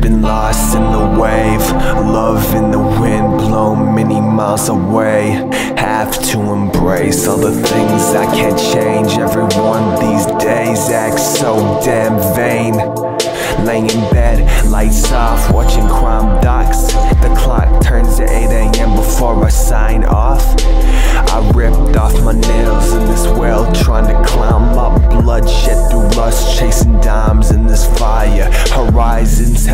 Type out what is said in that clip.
been lost in the wave, love in the wind, blown many miles away. Have to embrace all the things I can't change. Everyone these days acts so damn vain. Laying in bed, lights off, watching crime docs. The clock turns to 8 AM before I sign off. I ripped off my nails in this well, trying to climb up. Bloodshed through lust, chasing dimes in this fire. Horizons